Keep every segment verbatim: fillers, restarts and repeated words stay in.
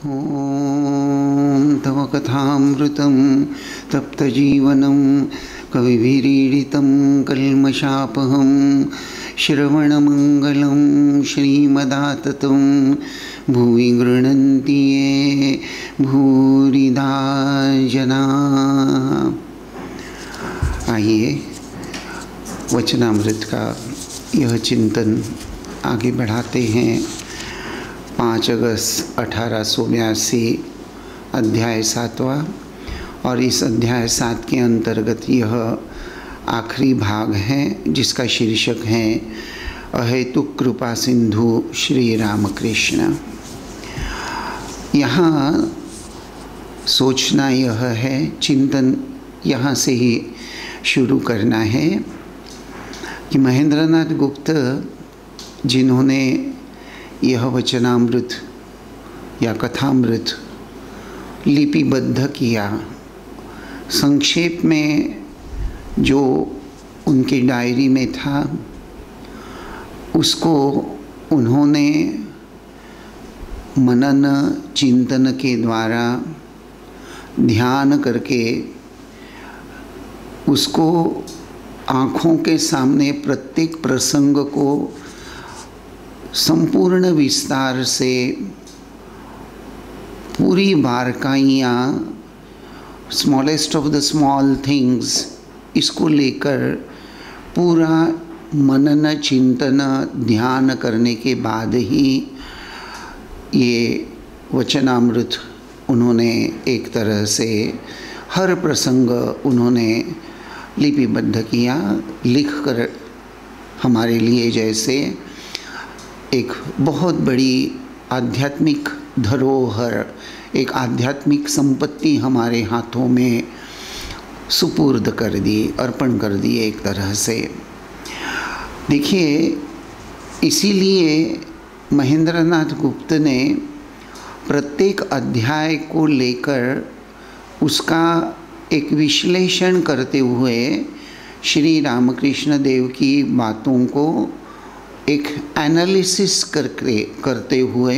ॐ तव कथामृतं तप्तजीवनं कविभिरीडितं कल्मषापहं श्रवणमङ्गलं श्रीमदाततं भुवि गृह्णन्ति ये भूरिदा जना। आइए वचनामृत का यह चिंतन आगे बढ़ाते हैं। पाँच अगस्त अठारह सौ बयासी अध्याय सातवां, और इस अध्याय सात के अंतर्गत यह आखिरी भाग है जिसका शीर्षक है अहेतुक कृपा सिंधु श्री रामकृष्ण। यहाँ सोचना यह है, चिंतन यहाँ से ही शुरू करना है कि महेंद्रनाथ गुप्त जिन्होंने यह वचनामृत या कथामृत लिपिबद्ध किया, संक्षेप में जो उनकी डायरी में था उसको उन्होंने मनन चिंतन के द्वारा ध्यान करके उसको आँखों के सामने प्रत्येक प्रसंग को संपूर्ण विस्तार से पूरी बारकाइयाँ, smallest of the small things, इसको लेकर पूरा मनन चिंतन ध्यान करने के बाद ही ये वचनामृत उन्होंने एक तरह से हर प्रसंग उन्होंने लिपिबद्ध किया, लिख कर हमारे लिए जैसे एक बहुत बड़ी आध्यात्मिक धरोहर, एक आध्यात्मिक संपत्ति हमारे हाथों में सुपुर्द कर दी, अर्पण कर दी एक तरह से। देखिए, इसीलिए महेंद्रनाथ गुप्त ने प्रत्येक अध्याय को लेकर उसका एक विश्लेषण करते हुए श्री रामकृष्ण देव की बातों को एक एनालिसिस करके करते हुए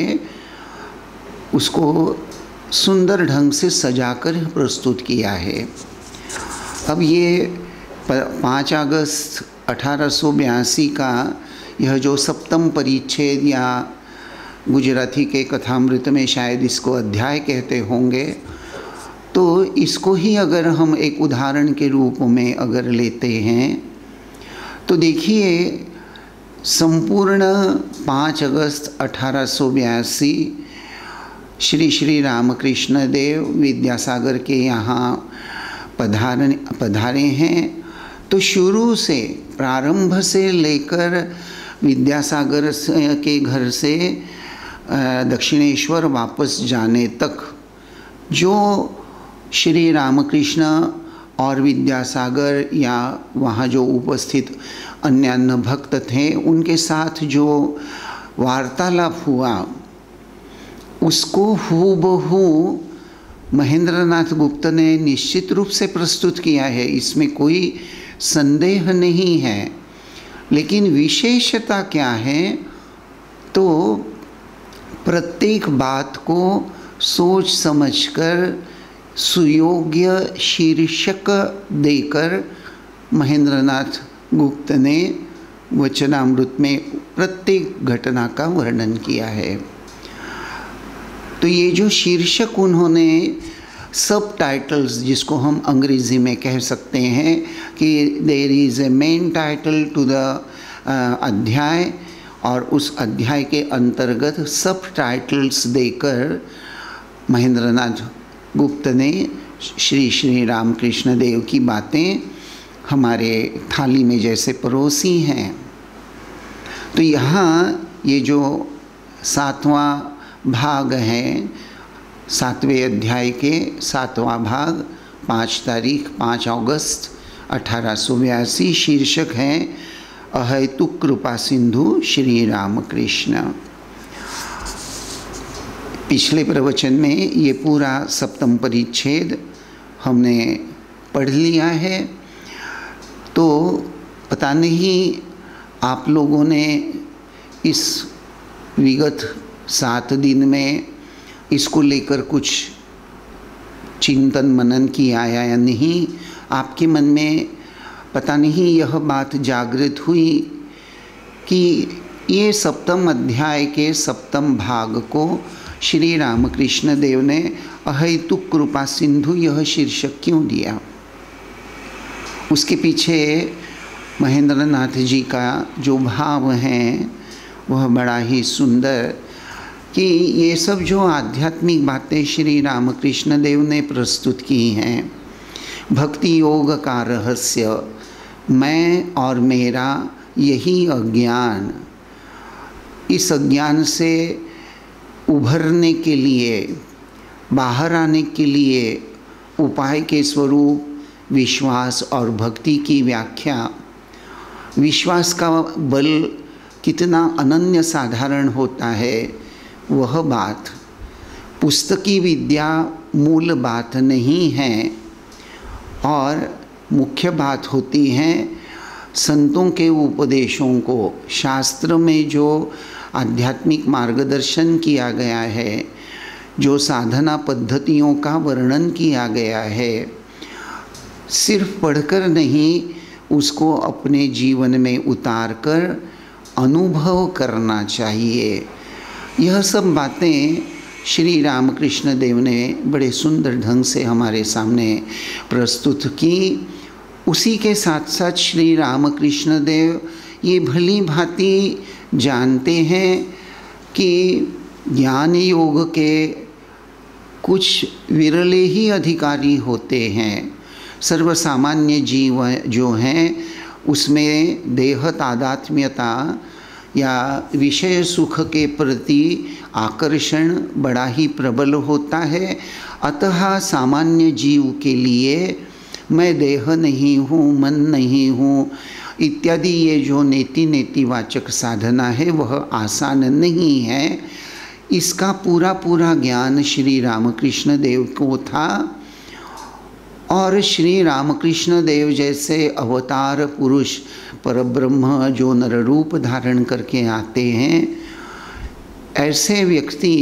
उसको सुंदर ढंग से सजाकर प्रस्तुत किया है। अब ये पाँच अगस्त अठारह सौ बयासी का यह जो सप्तम परिच्छेद, या गुजराती के कथामृत में शायद इसको अध्याय कहते होंगे, तो इसको ही अगर हम एक उदाहरण के रूप में अगर लेते हैं तो देखिए, संपूर्ण पाँच अगस्त अठारह सौ बयासी श्री श्री रामकृष्ण देव विद्यासागर के यहाँ पधार पधारे हैं। तो शुरू से, प्रारंभ से लेकर विद्यासागर के घर से दक्षिणेश्वर वापस जाने तक जो श्री रामकृष्ण और विद्यासागर या वहाँ जो उपस्थित अन्य अन्य भक्त थे उनके साथ जो वार्तालाप हुआ, उसको हूबहू महेंद्रनाथ गुप्त ने निश्चित रूप से प्रस्तुत किया है, इसमें कोई संदेह नहीं है। लेकिन विशेषता क्या है, तो प्रत्येक बात को सोच समझकर सुयोग्य शीर्षक देकर महेंद्रनाथ गुप्त ने वचनामृत में प्रत्येक घटना का वर्णन किया है। तो ये जो शीर्षक उन्होंने सब टाइटल्स, जिसको हम अंग्रेजी में कह सकते हैं कि there is a main title to the अध्याय, और उस अध्याय के अंतर्गत सब टाइटल्स देकर महेंद्रनाथ गुप्त ने श्री श्री रामकृष्ण देव की बातें हमारे थाली में जैसे परोसी हैं। तो यहाँ ये जो सातवां भाग है, सातवें अध्याय के सातवां भाग, पाँच तारीख पाँच अगस्त अठारह सौ बयासी, शीर्षक है अहेतुक कृपा सिंधु श्री रामकृष्ण। पिछले प्रवचन में ये पूरा सप्तम परिच्छेद हमने पढ़ लिया है। तो पता नहीं आप लोगों ने इस विगत सात दिन में इसको लेकर कुछ चिंतन मनन किया या नहीं, आपके मन में पता नहीं यह बात जागृत हुई कि ये सप्तम अध्याय के सप्तम भाग को श्री रामकृष्ण देव ने अहेतुक कृपा सिंधु यह शीर्षक क्यों दिया। उसके पीछे महेंद्र नाथ जी का जो भाव है वह बड़ा ही सुंदर, कि ये सब जो आध्यात्मिक बातें श्री रामकृष्ण देव ने प्रस्तुत की हैं, भक्ति योग का रहस्य, मैं और मेरा यही अज्ञान, इस अज्ञान से उभरने के लिए, बाहर आने के लिए उपाय के स्वरूप विश्वास और भक्ति की व्याख्या, विश्वास का बल कितना अनन्य साधारण होता है, वह बात पुस्तकी विद्या मूल बात नहीं है, और मुख्य बात होती है संतों के उपदेशों को, शास्त्र में जो आध्यात्मिक मार्गदर्शन किया गया है, जो साधना पद्धतियों का वर्णन किया गया है, सिर्फ पढ़कर नहीं, उसको अपने जीवन में उतार कर अनुभव करना चाहिए। यह सब बातें श्री रामकृष्ण देव ने बड़े सुंदर ढंग से हमारे सामने प्रस्तुत की। उसी के साथ साथ श्री रामकृष्ण देव ये भली भांति जानते हैं कि ज्ञान योग के कुछ विरले ही अधिकारी होते हैं। सर्वसामान्य जीव जो हैं उसमें देह तादात्म्यता या विषय सुख के प्रति आकर्षण बड़ा ही प्रबल होता है। अतः सामान्य जीव के लिए मैं देह नहीं हूँ, मन नहीं हूँ इत्यादि ये जो नेति नेतिवाचक साधना है वह आसान नहीं है। इसका पूरा पूरा ज्ञान श्री रामकृष्ण देव को था, और श्री रामकृष्ण देव जैसे अवतार पुरुष परब्रह्म जो नर रूप धारण करके आते हैं, ऐसे व्यक्ति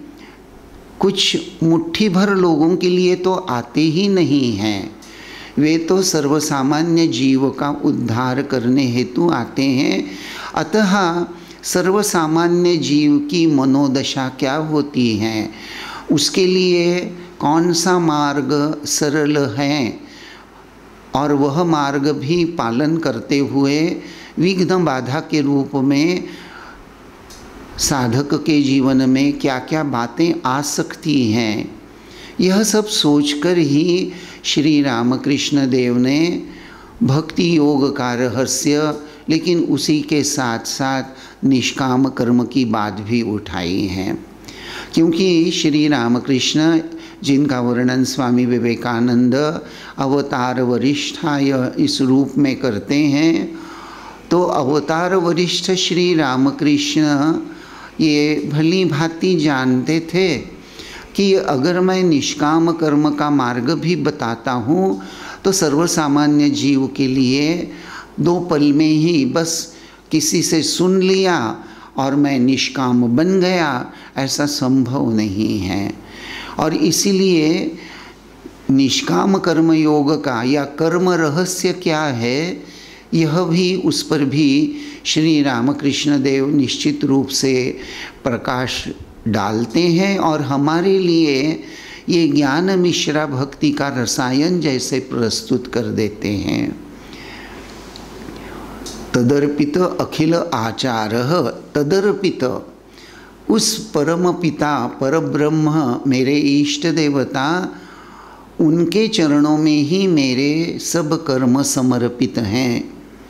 कुछ मुट्ठी भर लोगों के लिए तो आते ही नहीं हैं, वे तो सर्वसामान्य जीव का उद्धार करने हेतु आते हैं। अतः सर्वसामान्य जीव की मनोदशा क्या होती है, उसके लिए कौन सा मार्ग सरल है, और वह मार्ग भी पालन करते हुए विघ्न बाधा के रूप में साधक के जीवन में क्या क्या बातें आ सकती हैं, यह सब सोचकर ही श्री रामकृष्ण देव ने भक्ति योग का रहस्य, लेकिन उसी के साथ साथ निष्काम कर्म की बात भी उठाई है। क्योंकि श्री रामकृष्ण जिनका वर्णन स्वामी विवेकानंद अवतार वरिष्ठाय इस रूप में करते हैं, तो अवतार वरिष्ठ श्री रामकृष्ण ये भली भांति जानते थे कि अगर मैं निष्काम कर्म का मार्ग भी बताता हूँ तो सर्वसामान्य जीव के लिए दो पल में ही बस किसी से सुन लिया और मैं निष्काम बन गया, ऐसा संभव नहीं है। और इसीलिए निष्काम कर्म योग का या कर्म रहस्य क्या है, यह भी उस पर भी श्री रामकृष्ण देव निश्चित रूप से प्रकाश डालते हैं, और हमारे लिए ये ज्ञान मिश्रा भक्ति का रसायन जैसे प्रस्तुत कर देते हैं। तदर्पित अखिल आचारः, तदर्पित उस परम पिता परब्रह्म मेरे इष्ट देवता, उनके चरणों में ही मेरे सब कर्म समर्पित हैं।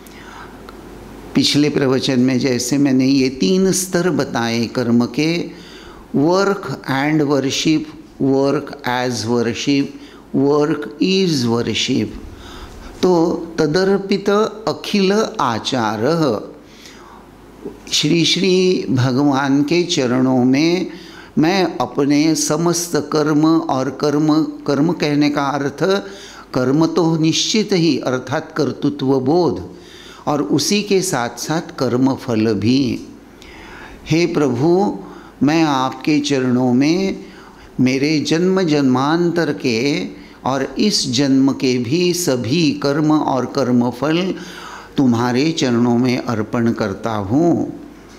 पिछले प्रवचन में जैसे मैंने ये तीन स्तर बताए कर्म के, work and worship, work as worship, work is worship. तो तदर्पित अखिल आचारः, श्री श्री भगवान के चरणों में मैं अपने समस्त कर्म, और कर्म कर्म कहने का अर्थ कर्म तो निश्चित ही अर्थात कर्तृत्व बोध, और उसी के साथ साथ कर्म फल भी। हे प्रभु, मैं आपके चरणों में मेरे जन्म जन्मांतर के और इस जन्म के भी सभी कर्म और कर्मफल तुम्हारे चरणों में अर्पण करता हूँ।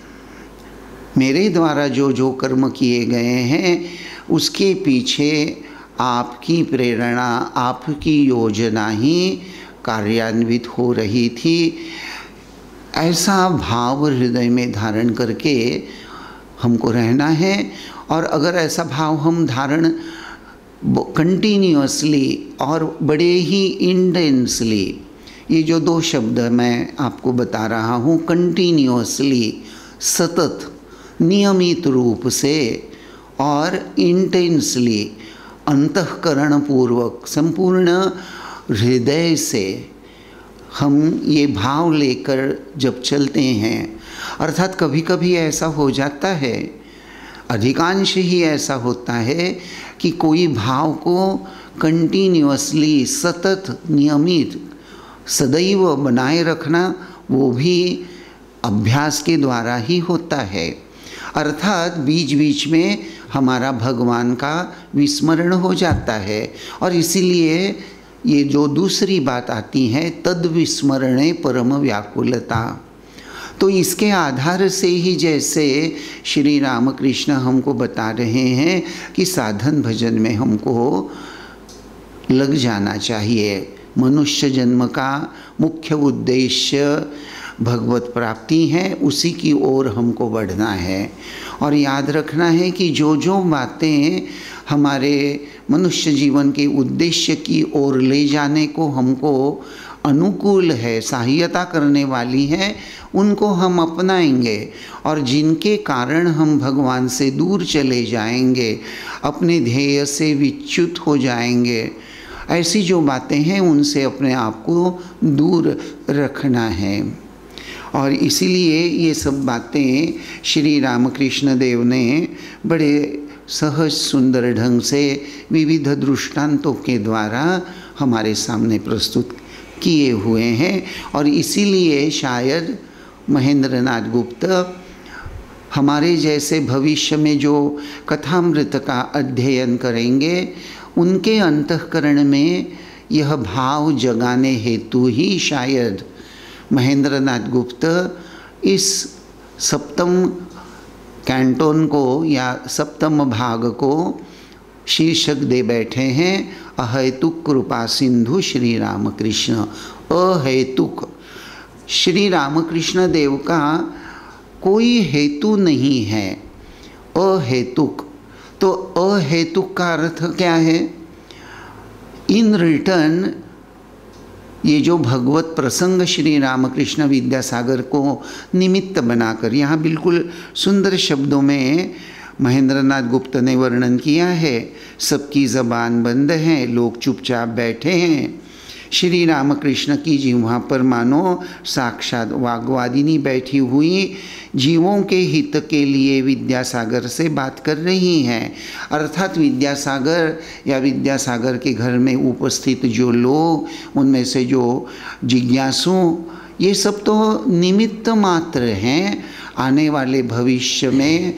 मेरे द्वारा जो जो कर्म किए गए हैं उसके पीछे आपकी प्रेरणा, आपकी योजना ही कार्यान्वित हो रही थी। ऐसा भाव हृदय में धारण करके हमको रहना है। और अगर ऐसा भाव हम धारण कंटिन्यूअसली और बड़े ही इंटेंसली, ये जो दो शब्द मैं आपको बता रहा हूँ, कंटिन्यूअसली, सतत, नियमित रूप से और इंटेंसली, अंतःकरण पूर्वक, संपूर्ण हृदय से हम ये भाव लेकर जब चलते हैं, अर्थात कभी कभी ऐसा हो जाता है, अधिकांश ही ऐसा होता है कि कोई भाव को कंटिन्यूअसली, सतत, नियमित, सदैव बनाए रखना वो भी अभ्यास के द्वारा ही होता है। अर्थात बीच बीच में हमारा भगवान का विस्मरण हो जाता है। और इसीलिए ये जो दूसरी बात आती है, तद विस्मरणे परम व्याकुलता, तो इसके आधार से ही जैसे श्री रामकृष्ण हमको बता रहे हैं कि साधन भजन में हमको लग जाना चाहिए। मनुष्य जन्म का मुख्य उद्देश्य भगवत प्राप्ति है, उसी की ओर हमको बढ़ना है। और याद रखना है कि जो जो बातें हमारे मनुष्य जीवन के उद्देश्य की ओर ले जाने को हमको अनुकूल है, सहायता करने वाली है, उनको हम अपनाएंगे। और जिनके कारण हम भगवान से दूर चले जाएंगे, अपने ध्येय से विच्युत हो जाएंगे, ऐसी जो बातें हैं उनसे अपने आप को दूर रखना है। और इसीलिए ये सब बातें श्री रामकृष्ण देव ने बड़े सहज सुंदर ढंग से विविध दृष्टांतों के द्वारा हमारे सामने प्रस्तुत किए हुए हैं। और इसीलिए शायद महेंद्र नाथ गुप्त हमारे जैसे भविष्य में जो कथामृत का अध्ययन करेंगे, उनके अंतःकरण में यह भाव जगाने हेतु ही शायद महेंद्र नाथ गुप्त इस सप्तम कैंटोन को या सप्तम भाग को शीर्षक दे बैठे हैं, अहेतुक कृपा सिंधु श्री रामकृष्ण। अहेतुक, श्री रामकृष्ण देव का कोई हेतु नहीं है, अहेतुक। तो अहेतुक का अर्थ क्या है? इन रिटर्न ये जो भगवत प्रसंग श्री रामकृष्ण विद्यासागर को निमित्त बनाकर, यहाँ बिल्कुल सुंदर शब्दों में महेंद्र नाथ गुप्त ने वर्णन किया है। सबकी ज़बान बंद है, लोग चुपचाप बैठे हैं। श्री रामकृष्ण की जिह्वा पर मानो साक्षात वाग्वादिनी बैठी हुई जीवों के हित के लिए विद्यासागर से बात कर रही हैं। अर्थात विद्यासागर या विद्यासागर के घर में उपस्थित जो लोग, उनमें से जो जिज्ञासु, ये सब तो निमित्त मात्र हैं। आने वाले भविष्य में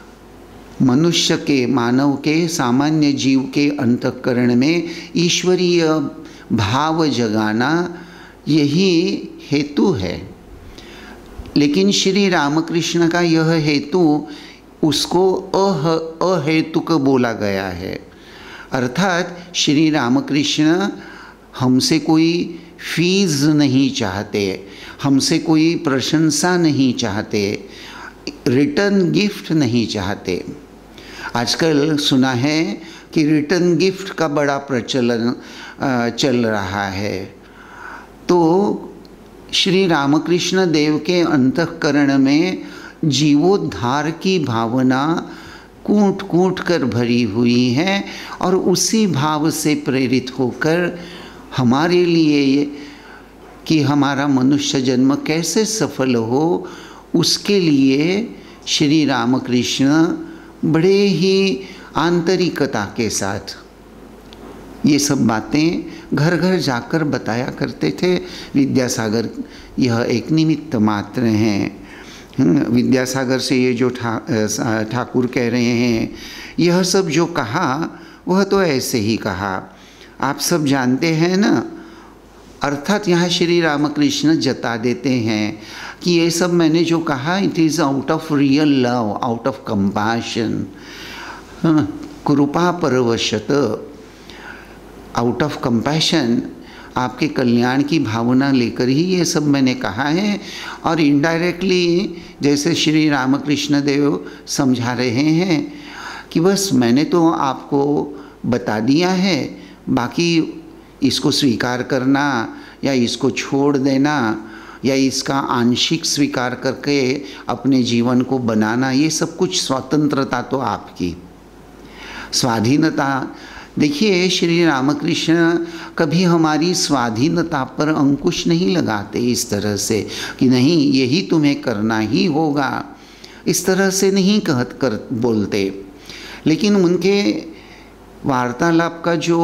मनुष्य के, मानव के, सामान्य जीव के अंतःकरण में ईश्वरीय भाव जगाना यही हेतु है। लेकिन श्री रामकृष्ण का यह हेतु उसको अह अहेतुक बोला गया है। अर्थात श्री रामकृष्ण हमसे कोई फीस नहीं चाहते, हमसे कोई प्रशंसा नहीं चाहते, रिटर्न गिफ्ट नहीं चाहते। आजकल सुना है कि रिटर्न गिफ्ट का बड़ा प्रचलन चल रहा है। तो श्री रामकृष्ण देव के अंतःकरण में जीवोद्धार की भावना कूट कूट कर भरी हुई है। और उसी भाव से प्रेरित होकर हमारे लिए कि हमारा मनुष्य जन्म कैसे सफल हो, उसके लिए श्री रामकृष्ण बड़े ही आंतरिकता के साथ ये सब बातें घर घर जाकर बताया करते थे। विद्यासागर यह एक निमित्त मात्र हैं। विद्यासागर से ये जो ठा ठाकुर कह रहे हैं यह सब जो कहा वह तो ऐसे ही कहा, आप सब जानते हैं ना। अर्थात यहाँ श्री रामकृष्ण जता देते हैं कि ये सब मैंने जो कहा it is out of real love, out of compassion, कृपा परवशत, आउट ऑफ कंपैशन, आपके कल्याण की भावना लेकर ही ये सब मैंने कहा है। और इनडायरेक्टली जैसे श्री रामकृष्ण देव समझा रहे हैं कि बस मैंने तो आपको बता दिया है, बाकी इसको स्वीकार करना या इसको छोड़ देना या इसका आंशिक स्वीकार करके अपने जीवन को बनाना, ये सब कुछ स्वतंत्रता तो आपकी, स्वाधीनता। देखिए श्री रामकृष्ण कभी हमारी स्वाधीनता पर अंकुश नहीं लगाते इस तरह से कि नहीं यही तुम्हें करना ही होगा, इस तरह से नहीं कहत कर बोलते। लेकिन उनके वार्तालाप का जो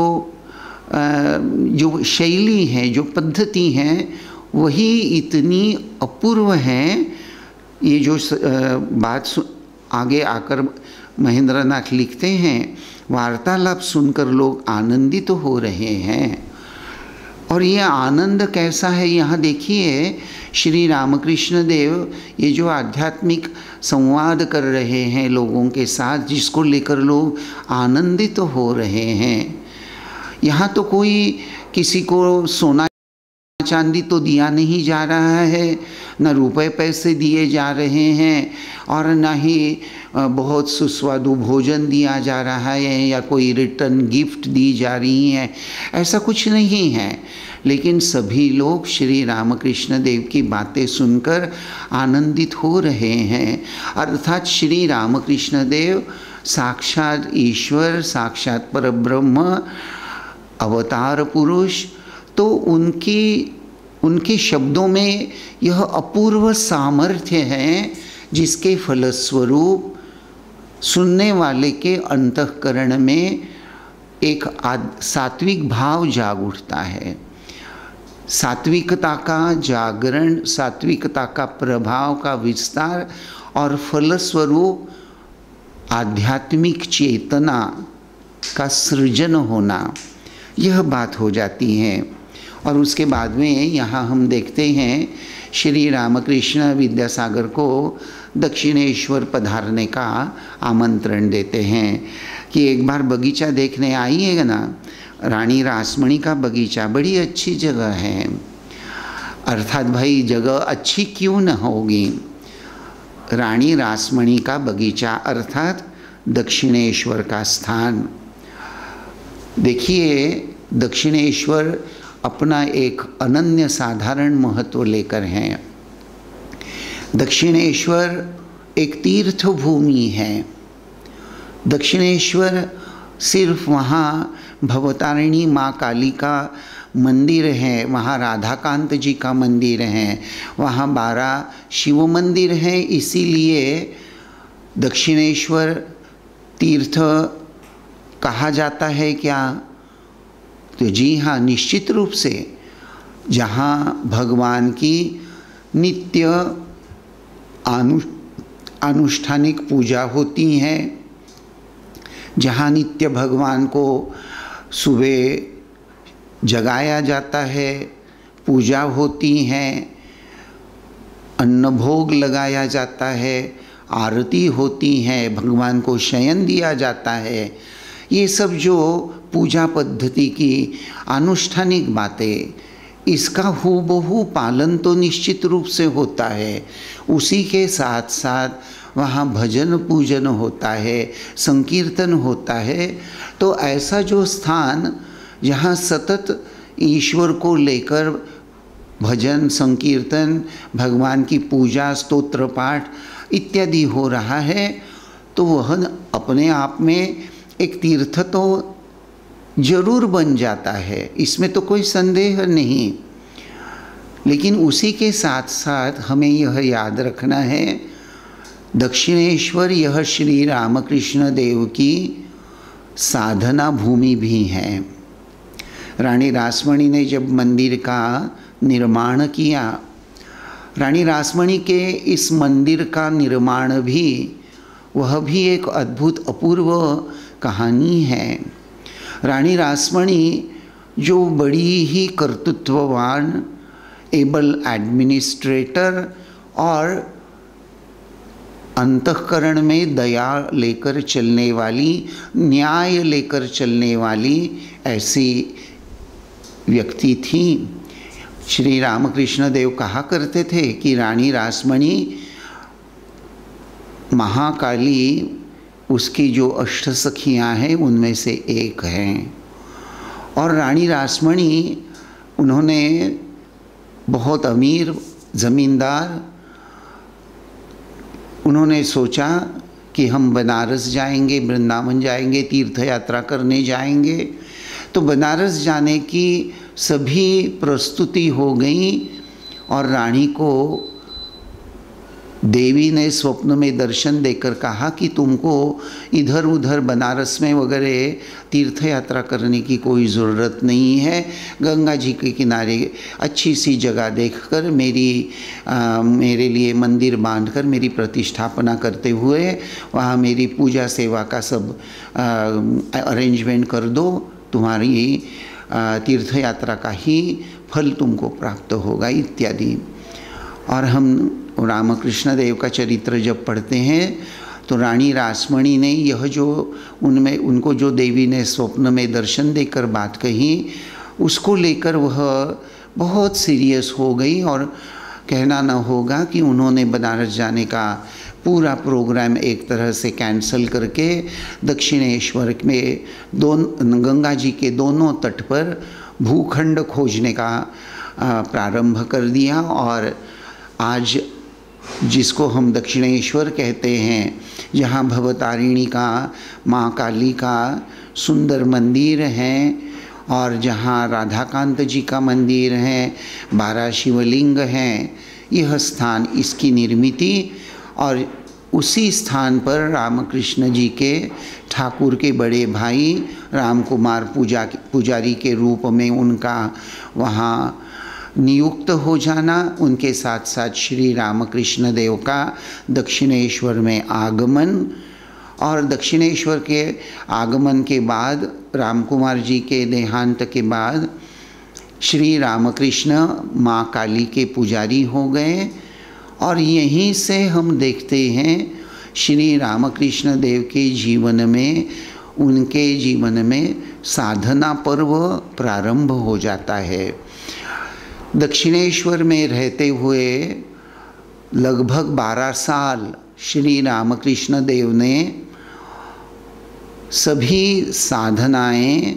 जो शैली है, जो पद्धति है, वही इतनी अपूर्व है। ये जो बात आगे आकर महेंद्रनाथ लिखते हैं, वार्तालाप सुनकर लोग आनंदित तो हो रहे हैं। और ये आनंद कैसा है, यहाँ देखिए श्री रामकृष्ण देव ये जो आध्यात्मिक संवाद कर रहे हैं लोगों के साथ, जिसको लेकर लोग आनंदित तो हो रहे हैं। यहाँ तो कोई किसी को सोना चांदी तो दिया नहीं जा रहा है, न रुपए पैसे दिए जा रहे हैं, और न ही बहुत सुस्वादु भोजन दिया जा रहा है या कोई रिटर्न गिफ्ट दी जा रही है, ऐसा कुछ नहीं है। लेकिन सभी लोग श्री रामकृष्ण देव की बातें सुनकर आनंदित हो रहे हैं। अर्थात श्री रामकृष्ण देव साक्षात ईश्वर, साक्षात परब्रह्म, अवतार पुरुष, तो उनकी उनके शब्दों में यह अपूर्व सामर्थ्य है जिसके फलस्वरूप सुनने वाले के अंतःकरण में एक सात्विक भाव जाग उठता है। सात्विकता का जागरण, सात्विकता का प्रभाव का विस्तार और फलस्वरूप आध्यात्मिक चेतना का सृजन होना, यह बात हो जाती है। और उसके बाद में यहाँ हम देखते हैं श्री रामकृष्ण विद्यासागर को दक्षिणेश्वर पधारने का आमंत्रण देते हैं कि एक बार बगीचा देखने आइएगा ना, रानी रासमणी का बगीचा बड़ी अच्छी जगह है। अर्थात भाई जगह अच्छी क्यों न होगी, रानी रासमणी का बगीचा अर्थात दक्षिणेश्वर का स्थान। देखिए दक्षिणेश्वर अपना एक अनन्य साधारण महत्व लेकर हैं। दक्षिणेश्वर एक तीर्थ भूमि है। दक्षिणेश्वर सिर्फ वहाँ भवतारिणी माँ काली का मंदिर है, वहाँ राधाकांत जी का मंदिर है, वहाँ बारह शिव मंदिर हैं, इसीलिए दक्षिणेश्वर तीर्थ कहा जाता है क्या? तो जी हाँ, निश्चित रूप से जहाँ भगवान की नित्य अनु अनुष्ठानिक पूजा होती है, जहाँ नित्य भगवान को सुबह जगाया जाता है, पूजा होती है, अन्न भोग लगाया जाता है, आरती होती है, भगवान को शयन दिया जाता है, ये सब जो पूजा पद्धति की अनुष्ठानिक बातें, इसका हूबहू पालन तो निश्चित रूप से होता है। उसी के साथ साथ वहाँ भजन पूजन होता है, संकीर्तन होता है। तो ऐसा जो स्थान जहाँ सतत ईश्वर को लेकर भजन संकीर्तन, भगवान की पूजा, स्तोत्र पाठ इत्यादि हो रहा है, तो वह अपने आप में एक तीर्थ तो जरूर बन जाता है, इसमें तो कोई संदेह नहीं। लेकिन उसी के साथ साथ हमें यह याद रखना है, दक्षिणेश्वर यह श्री रामकृष्ण देव की साधना भूमि भी है। रानी रासमणी ने जब मंदिर का निर्माण किया, रानी रासमणी के इस मंदिर का निर्माण भी वह भी एक अद्भुत अपूर्व कहानी है। रानी रासमणी जो बड़ी ही कर्तृत्ववान, एबल एडमिनिस्ट्रेटर और अंतःकरण में दया लेकर चलने वाली, न्याय लेकर चलने वाली ऐसी व्यक्ति थी। श्री रामकृष्ण देव कहा करते थे कि रानी रासमणी महाकाली, उसकी जो अष्ट सखियाँ हैं उनमें से एक हैं। और रानी रासमणी उन्होंने बहुत अमीर ज़मींदार, उन्होंने सोचा कि हम बनारस जाएंगे, वृंदावन जाएंगे, तीर्थ यात्रा करने जाएंगे। तो बनारस जाने की सभी प्रस्तुति हो गई और रानी को देवी ने स्वप्न में दर्शन देकर कहा कि तुमको इधर उधर बनारस में वगैरह तीर्थ यात्रा करने की कोई ज़रूरत नहीं है। गंगा जी के किनारे अच्छी सी जगह देखकर मेरी आ, मेरे लिए मंदिर बांधकर मेरी प्रतिष्ठापना करते हुए वहाँ मेरी पूजा सेवा का सब अरेंजमेंट कर दो, तुम्हारी आ, तीर्थ यात्रा का ही फल तुमको प्राप्त होगा इत्यादि। और हम रामकृष्ण देव का चरित्र जब पढ़ते हैं तो रानी रासमणी ने यह जो उनमें उनको जो देवी ने स्वप्न में दर्शन देकर बात कही, उसको लेकर वह बहुत सीरियस हो गई। और कहना न होगा कि उन्होंने बनारस जाने का पूरा प्रोग्राम एक तरह से कैंसल करके दक्षिणेश्वर में दोन गंगा जी के दोनों तट पर भूखंड खोजने का प्रारंभ कर दिया। और आज जिसको हम दक्षिणेश्वर कहते हैं, जहाँ भवतारिणी का, माँ काली का सुंदर मंदिर है और जहाँ राधाकांत जी का मंदिर है, बारह शिवलिंग हैं, यह स्थान इसकी निर्मिति। और उसी स्थान पर रामकृष्ण जी के ठाकुर के बड़े भाई राम कुमार पूजा पुजारी के रूप में उनका वहाँ नियुक्त हो जाना, उनके साथ साथ श्री रामकृष्ण देव का दक्षिणेश्वर में आगमन। और दक्षिणेश्वर के आगमन के बाद, राम कुमार जी के देहांत के बाद, श्री रामकृष्ण माँ काली के पुजारी हो गए। और यहीं से हम देखते हैं श्री रामकृष्ण देव के जीवन में, उनके जीवन में साधना पर्व प्रारंभ हो जाता है। दक्षिणेश्वर में रहते हुए लगभग बारह साल श्री रामकृष्ण देव ने सभी साधनाएं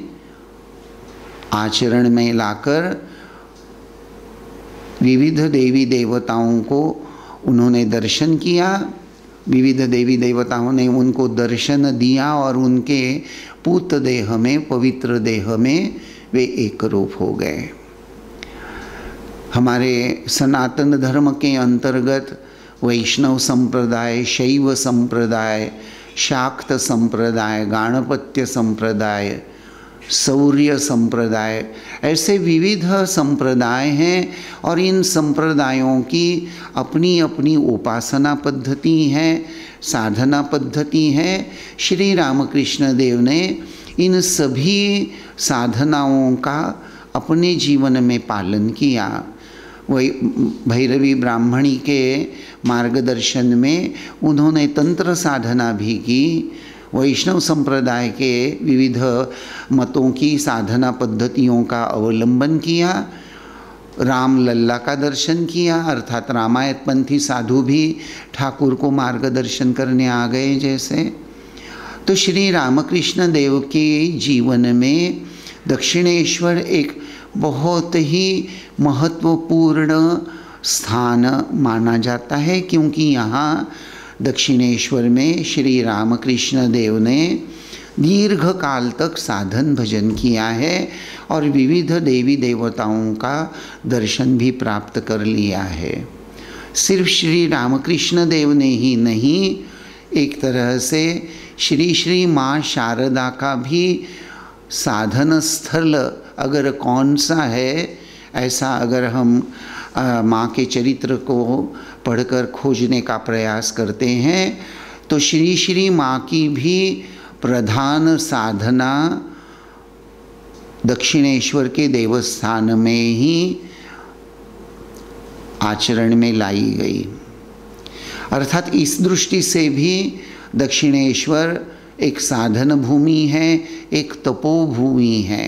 आचरण में लाकर विविध देवी देवताओं को उन्होंने दर्शन किया। विविध देवी देवताओं ने उनको दर्शन दिया और उनके पूत देह में, पवित्र देह में वे एक रूप हो गए। हमारे सनातन धर्म के अंतर्गत वैष्णव संप्रदाय, शैव संप्रदाय, शाक्त संप्रदाय, गाणपत्य संप्रदाय, सौर्य संप्रदाय, ऐसे विविध संप्रदाय हैं और इन संप्रदायों की अपनी अपनी उपासना पद्धति है, साधना पद्धति है। श्री रामकृष्ण देव ने इन सभी साधनाओं का अपने जीवन में पालन किया। वही भैरवी ब्राह्मणी के मार्गदर्शन में उन्होंने तंत्र साधना भी की। वैष्णव संप्रदाय के विविध मतों की साधना पद्धतियों का अवलंबन किया। राम लल्ला का दर्शन किया, अर्थात रामायणपंथी साधु भी ठाकुर को मार्गदर्शन करने आ गए जैसे। तो श्री रामकृष्ण देव के जीवन में दक्षिणेश्वर एक बहुत ही महत्वपूर्ण स्थान माना जाता है, क्योंकि यहाँ दक्षिणेश्वर में श्री रामकृष्ण देव ने दीर्घ काल तक साधन भजन किया है और विविध देवी देवताओं का दर्शन भी प्राप्त कर लिया है। सिर्फ श्री रामकृष्ण देव ने ही नहीं, एक तरह से श्री श्री माँ शारदा का भी साधन स्थल अगर कौन सा है, ऐसा अगर हम माँ के चरित्र को पढ़कर खोजने का प्रयास करते हैं तो श्री श्री माँ की भी प्रधान साधना दक्षिणेश्वर के देवस्थान में ही आचरण में लाई गई। अर्थात इस दृष्टि से भी दक्षिणेश्वर एक साधन भूमि है, एक तपोभूमि है।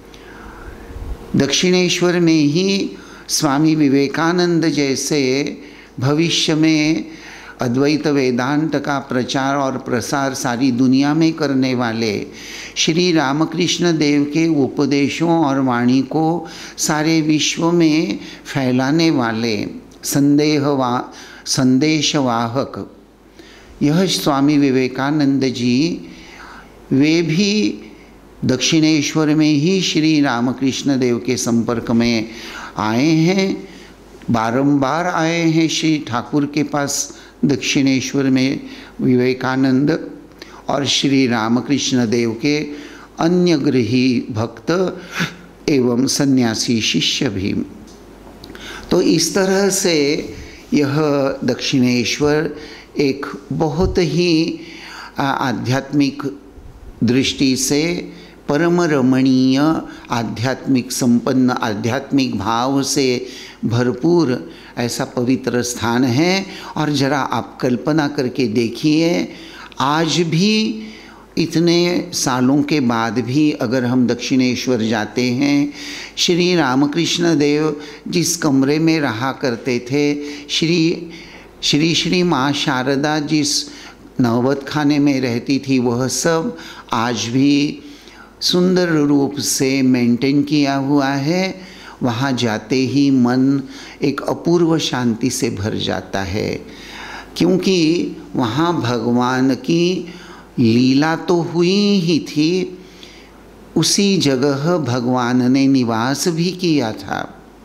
दक्षिणेश्वर में ही स्वामी विवेकानंद जैसे भविष्य में अद्वैत वेदांत का प्रचार और प्रसार सारी दुनिया में करने वाले श्री रामकृष्ण देव के उपदेशों और वाणी को सारे विश्व में फैलाने वाले संदेहवा संदेशवाहक यह स्वामी विवेकानंद जी, वे भी दक्षिणेश्वर में ही श्री रामकृष्ण देव के संपर्क में आए हैं, बारंबार आए हैं श्री ठाकुर के पास दक्षिणेश्वर में विवेकानंद और श्री रामकृष्ण देव के अन्य गृही भक्त एवं सन्यासी शिष्य भी। तो इस तरह से यह दक्षिणेश्वर एक बहुत ही आध्यात्मिक दृष्टि से परम रमणीय, आध्यात्मिक संपन्न, आध्यात्मिक भाव से भरपूर ऐसा पवित्र स्थान है। और जरा आप कल्पना करके देखिए, आज भी इतने सालों के बाद भी अगर हम दक्षिणेश्वर जाते हैं, श्री रामकृष्ण देव जिस कमरे में रहा करते थे, श्री श्री श्री माँ शारदा जिस नवबत खाने में रहती थी, वह सब आज भी सुंदर रूप से मेंटेन किया हुआ है। वहाँ जाते ही मन एक अपूर्व शांति से भर जाता है, क्योंकि वहाँ भगवान की लीला तो हुई ही थी, उसी जगह भगवान ने निवास भी किया था।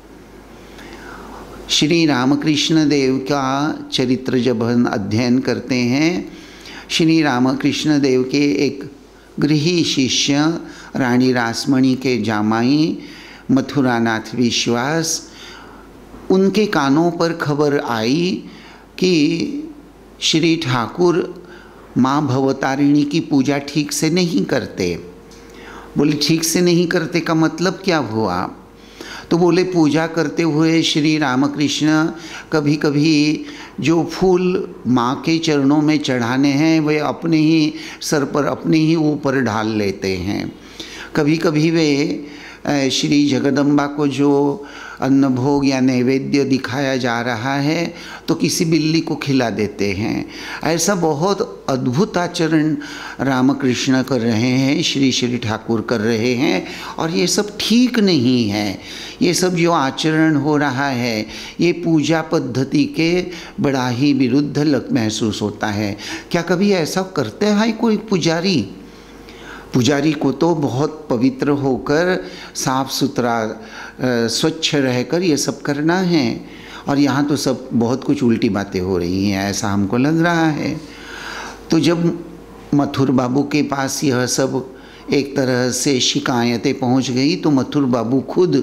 श्री रामकृष्ण देव का चरित्र जब हम अध्ययन करते हैं, श्री रामकृष्ण देव के एक गृही शिष्य रानी रासमणी के जामाई मथुरानाथ विश्वास, उनके कानों पर खबर आई कि श्री ठाकुर माँ भवतारिणी की पूजा ठीक से नहीं करते। बोले ठीक से नहीं करते का मतलब क्या हुआ? तो बोले पूजा करते हुए श्री रामकृष्ण कभी कभी जो फूल माँ के चरणों में चढ़ाने हैं वे अपने ही सर पर अपने ही ऊपर ढाल लेते हैं। कभी कभी वे श्री जगदम्बा को जो अन्न भोग या नैवेद्य दिखाया जा रहा है तो किसी बिल्ली को खिला देते हैं। ऐसा बहुत अद्भुत आचरण रामकृष्ण कर रहे हैं, श्री श्री ठाकुर कर रहे हैं, और ये सब ठीक नहीं है। ये सब जो आचरण हो रहा है ये पूजा पद्धति के बड़ा ही विरुद्ध लग महसूस होता है। क्या कभी ऐसा करते हैं कोई पुजारी? पुजारी को तो बहुत पवित्र होकर साफ सुथरा स्वच्छ रहकर ये सब करना है, और यहाँ तो सब बहुत कुछ उल्टी बातें हो रही हैं, ऐसा हमको लग रहा है। तो जब मथुर बाबू के पास यह सब एक तरह से शिकायतें पहुँच गई तो मथुर बाबू खुद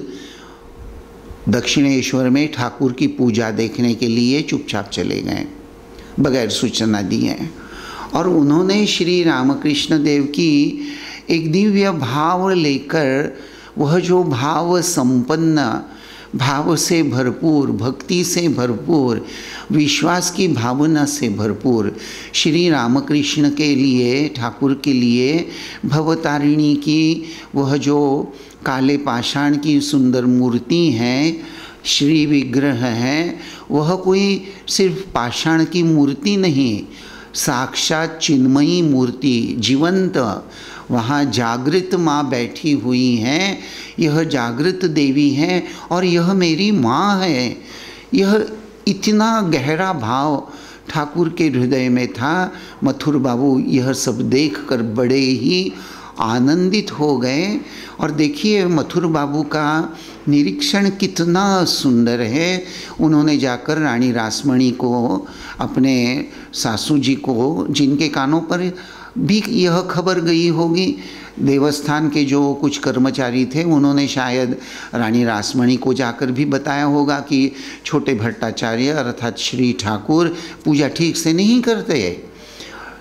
दक्षिणेश्वर में ठाकुर की पूजा देखने के लिए चुपचाप चले गए बगैर सूचना दिए, और उन्होंने श्री रामकृष्ण देव की एक दिव्य भाव लेकर, वह जो भाव संपन्न, भाव से भरपूर, भक्ति से भरपूर, विश्वास की भावना से भरपूर श्री रामकृष्ण के लिए, ठाकुर के लिए भवतारिणी की वह जो काले पाषाण की सुंदर मूर्ति है, श्री विग्रह है, वह कोई सिर्फ पाषाण की मूर्ति नहीं, साक्षात चिन्मयी मूर्ति, जीवंत, वहाँ जागृत माँ बैठी हुई हैं। यह जागृत देवी है और यह मेरी माँ है। यह इतना गहरा भाव ठाकुर के हृदय में था। मथुर बाबू यह सब देखकर बड़े ही आनंदित हो गए। और देखिए मथुर बाबू का निरीक्षण कितना सुंदर है। उन्होंने जाकर रानी रासमणी को, अपने सासू जी को, जिनके कानों पर भी यह खबर गई होगी, देवस्थान के जो कुछ कर्मचारी थे उन्होंने शायद रानी रासमणी को जाकर भी बताया होगा कि छोटे भट्टाचार्य अर्थात श्री ठाकुर पूजा ठीक से नहीं करते।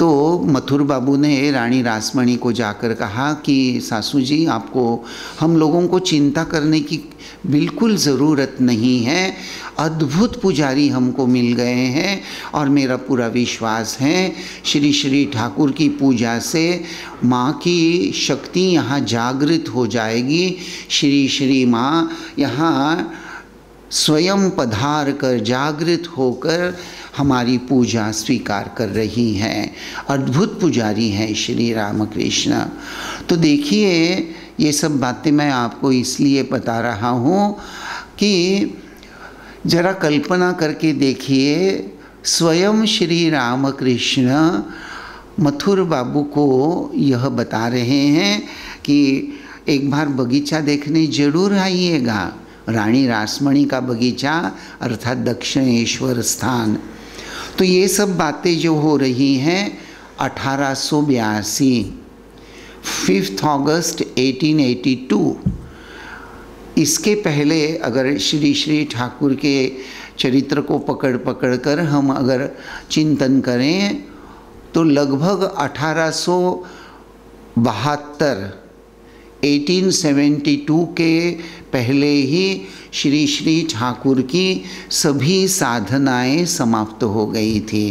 तो मथुर बाबू ने रानी रासमणी को जाकर कहा कि सासू जी, आपको हम लोगों को चिंता करने की बिल्कुल ज़रूरत नहीं है, अद्भुत पुजारी हमको मिल गए हैं और मेरा पूरा विश्वास है श्री श्री ठाकुर की पूजा से माँ की शक्ति यहाँ जागृत हो जाएगी। श्री श्री माँ यहाँ स्वयं पधार कर जागृत होकर हमारी पूजा स्वीकार कर रही हैं। अद्भुत पुजारी हैं श्री रामकृष्ण। तो देखिए, ये सब बातें मैं आपको इसलिए बता रहा हूँ कि जरा कल्पना करके देखिए, स्वयं श्री रामकृष्ण मथुर बाबू को यह बता रहे हैं कि एक बार बगीचा देखने जरूर आइएगा, रानी रासमणी का बगीचा अर्थात दक्षिणेश्वर स्थान। तो ये सब बातें जो हो रही हैं अठारह सौ बयासी, fifth August eighteen eighty two. इसके पहले अगर श्री श्री ठाकुर के चरित्र को पकड़ पकड़ कर हम अगर चिंतन करें तो लगभग अठारह सौ बहत्तर अठारह सौ बहत्तर के पहले ही श्री श्री ठाकुर की सभी साधनाएं समाप्त हो गई थी।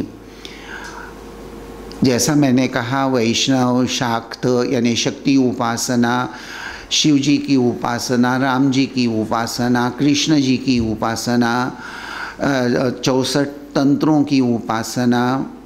जैसा मैंने कहा, वैष्णव, शाक्त यानी शक्ति उपासना, शिव जी की उपासना, राम जी की उपासना, कृष्ण जी की उपासना, चौसठ तंत्रों की उपासना,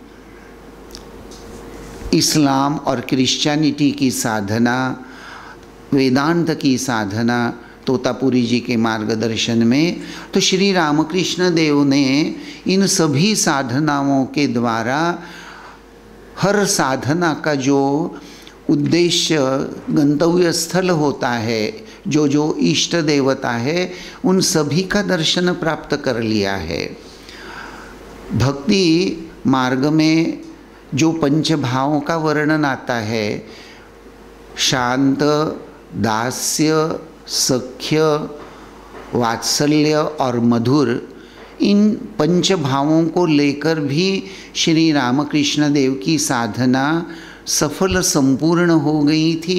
इस्लाम और क्रिश्चियनिटी की साधना, वेदांत की साधना तोतापुरी जी के मार्गदर्शन में। तो श्री रामकृष्ण देव ने इन सभी साधनाओं के द्वारा हर साधना का जो उद्देश्य गंतव्य स्थल होता है, जो जो इष्ट देवता है, उन सभी का दर्शन प्राप्त कर लिया है। भक्ति मार्ग में जो पंच भावों का वर्णन आता है, शांत, दास्य, सख्य, वात्सल्य और मधुर, इन पंच भावों को लेकर भी श्री रामकृष्ण देव की साधना सफल संपूर्ण हो गई थी।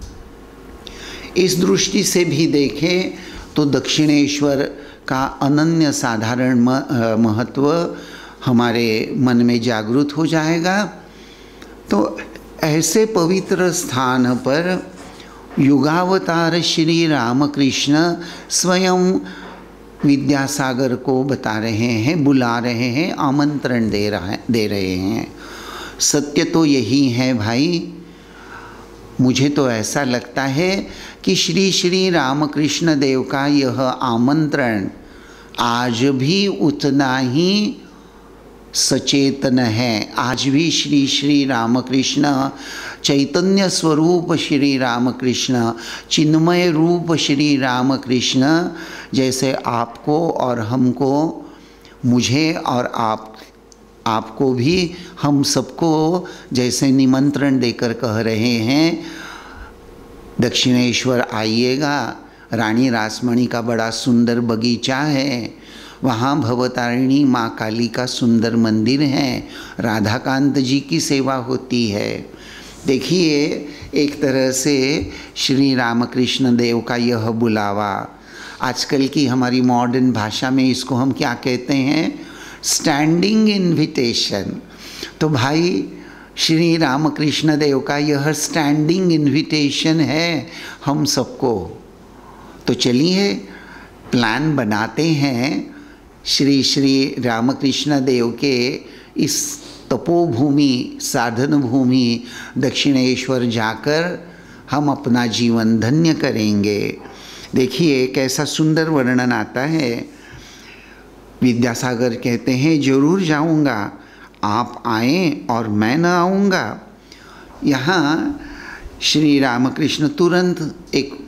इस दृष्टि से भी देखें तो दक्षिणेश्वर का अनन्य साधारण महत्व हमारे मन में जागृत हो जाएगा। तो ऐसे पवित्र स्थान पर युगावतार श्री रामकृष्ण स्वयं विद्यासागर को बता रहे हैं, बुला रहे हैं, आमंत्रण दे रहा दे रहे हैं। सत्य तो यही है भाई, मुझे तो ऐसा लगता है कि श्री श्री रामकृष्ण देव का यह आमंत्रण आज भी उतना ही सचेतन है। आज भी श्री श्री रामकृष्ण, चैतन्य स्वरूप श्री रामकृष्ण, चिन्मय रूप श्री रामकृष्ण जैसे आपको और हमको, मुझे और आप आपको भी, हम सबको जैसे निमंत्रण देकर कह रहे हैं, दक्षिणेश्वर आइएगा। रानी रासमणी का बड़ा सुंदर बगीचा है, वहाँ भवतारिणी माँ काली का सुंदर मंदिर है, राधाकांत जी की सेवा होती है। देखिए, एक तरह से श्री रामकृष्ण देव का यह बुलावा, आजकल की हमारी मॉडर्न भाषा में इसको हम क्या कहते हैं, स्टैंडिंग इन्विटेशन। तो भाई श्री रामकृष्ण देव का यह स्टैंडिंग इन्विटेशन है हम सबको। तो चलिए प्लान बनाते हैं, श्री श्री रामकृष्ण देव के इस तपोभूमि, साधन भूमि दक्षिणेश्वर जाकर हम अपना जीवन धन्य करेंगे। देखिए कैसा सुंदर वर्णन आता है। विद्यासागर कहते हैं, जरूर जाऊंगा, आप आएँ और मैं न आऊँगा। यहाँ श्री रामकृष्ण तुरंत एक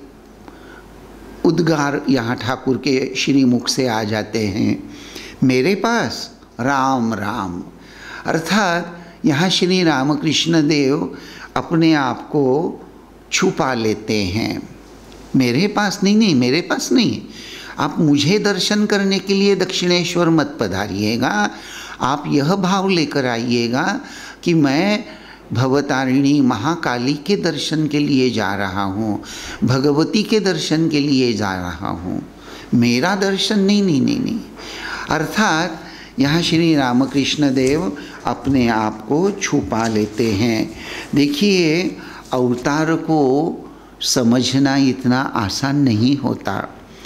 उद्गार यहाँ ठाकुर के श्रीमुख से आ जाते हैं, मेरे पास राम राम। अर्थात यहाँ श्री रामकृष्ण देव अपने आप को छुपा लेते हैं। मेरे पास नहीं, नहीं मेरे पास नहीं, आप मुझे दर्शन करने के लिए दक्षिणेश्वर मत पधारिएगा। आप यह भाव लेकर आइएगा कि मैं भवतारिणी महाकाली के दर्शन के लिए जा रहा हूँ, भगवती के दर्शन के लिए जा रहा हूँ, मेरा दर्शन नहीं नहीं नहीं नहीं। अर्थात यहाँ श्री रामकृष्ण देव अपने आप को छुपा लेते हैं। देखिए, अवतार को समझना इतना आसान नहीं होता।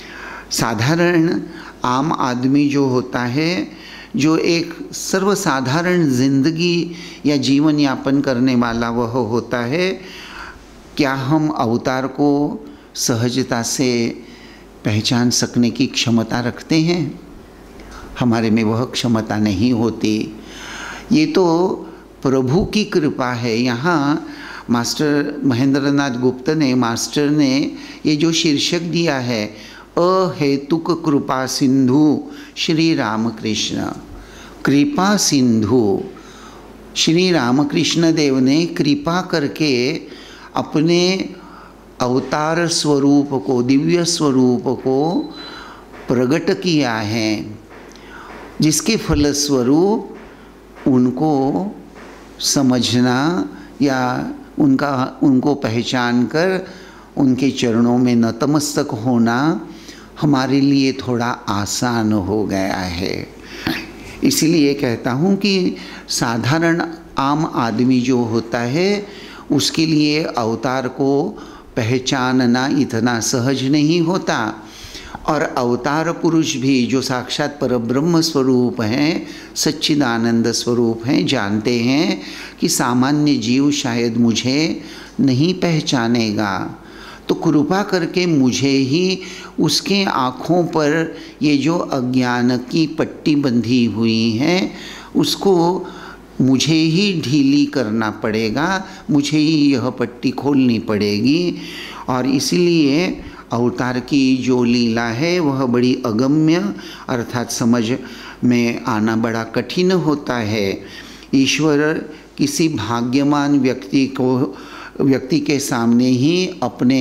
साधारण आम आदमी जो होता है, जो एक सर्वसाधारण जिंदगी या जीवन यापन करने वाला वह होता है, क्या हम अवतार को सहजता से पहचान सकने की क्षमता रखते हैं? हमारे में वह क्षमता नहीं होती। ये तो प्रभु की कृपा है। यहाँ मास्टर महेंद्रनाथ गुप्त ने मास्टर ने ये जो शीर्षक दिया है, अहेतुक कृपा सिंधु श्री रामकृष्ण। कृपा सिंधु श्री रामकृष्ण देव ने कृपा करके अपने अवतार स्वरूप को, दिव्य स्वरूप को प्रकट किया है, जिसके फलस्वरूप उनको समझना या उनका उनको पहचान कर उनके चरणों में नतमस्तक होना हमारे लिए थोड़ा आसान हो गया है। इसलिए कहता हूँ कि साधारण आम आदमी जो होता है, उसके लिए अवतार को पहचानना इतना सहज नहीं होता। और अवतार पुरुष भी जो साक्षात परब्रह्म स्वरूप हैं, सच्चिदानंद स्वरूप हैं, जानते हैं कि सामान्य जीव शायद मुझे नहीं पहचानेगा, तो कृपा करके मुझे ही उसके आँखों पर ये जो अज्ञान की पट्टी बंधी हुई है उसको मुझे ही ढीली करना पड़ेगा, मुझे ही यह पट्टी खोलनी पड़ेगी। और इसलिए अवतार की जो लीला है वह बड़ी अगम्य अर्थात समझ में आना बड़ा कठिन होता है। ईश्वर किसी भाग्यवान व्यक्ति को व्यक्ति के सामने ही अपने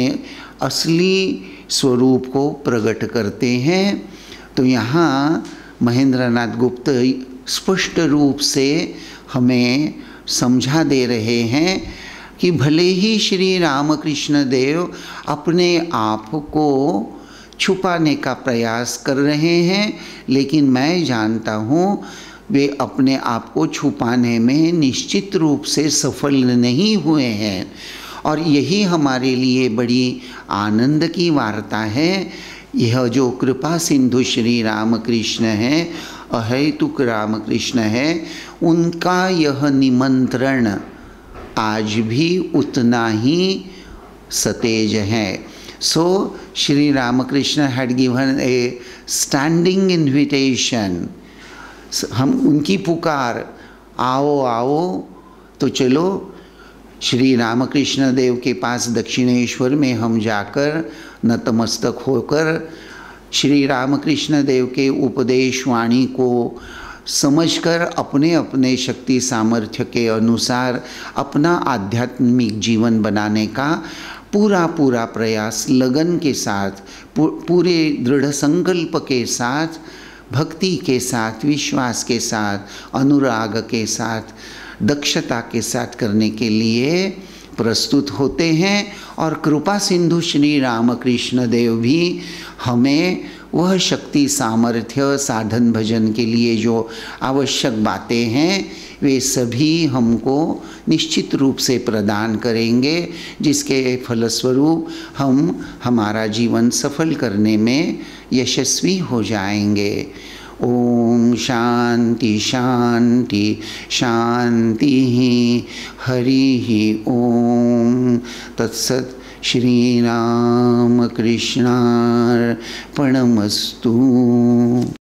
असली स्वरूप को प्रकट करते हैं। तो यहाँ महेंद्रनाथ गुप्त स्पष्ट रूप से हमें समझा दे रहे हैं कि भले ही श्री रामकृष्ण देव अपने आप को छुपाने का प्रयास कर रहे हैं, लेकिन मैं जानता हूँ वे अपने आप को छुपाने में निश्चित रूप से सफल नहीं हुए हैं। और यही हमारे लिए बड़ी आनंद की वार्ता है। यह जो कृपा सिंधु श्री रामकृष्ण हैं, अहेतुक रामकृष्ण है, उनका यह निमंत्रण आज भी उतना ही सतेज है। So Shri Ramakrishna had given a standing invitation. हम उनकी पुकार आओ आओ, तो चलो श्री रामकृष्ण देव के पास दक्षिणेश्वर में हम जाकर नतमस्तक होकर श्री रामकृष्ण देव के उपदेश वाणी को समझकर अपने अपने शक्ति सामर्थ्य के अनुसार अपना आध्यात्मिक जीवन बनाने का पूरा पूरा प्रयास लगन के साथ, पूरे दृढ़ संकल्प के साथ, भक्ति के साथ, विश्वास के साथ, अनुराग के साथ, दक्षता के साथ करने के लिए प्रस्तुत होते हैं। और कृपा सिंधु श्री रामकृष्ण देव भी हमें वह शक्ति सामर्थ्य साधन भजन के लिए जो आवश्यक बातें हैं वे सभी हमको निश्चित रूप से प्रदान करेंगे, जिसके फलस्वरूप हम हमारा जीवन सफल करने में यशस्वी हो जाएंगे। ओम शांति शांति शांति। हरि ओम तत्सत्। श्री राम कृष्णार्पणमस्तु।